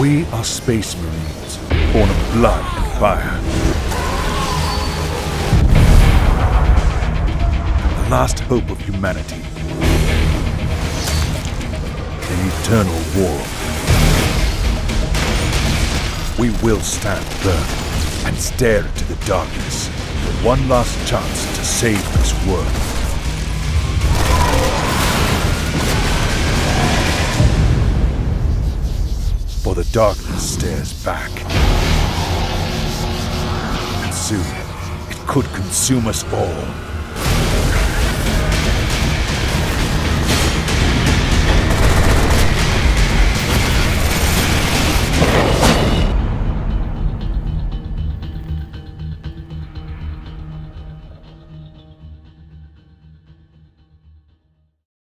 We are Space Marines, born of blood and fire. The last hope of humanity. An eternal war. We will stand firm and stare into the darkness for one last chance to save this world. For the darkness stares back. And soon, it could consume us all.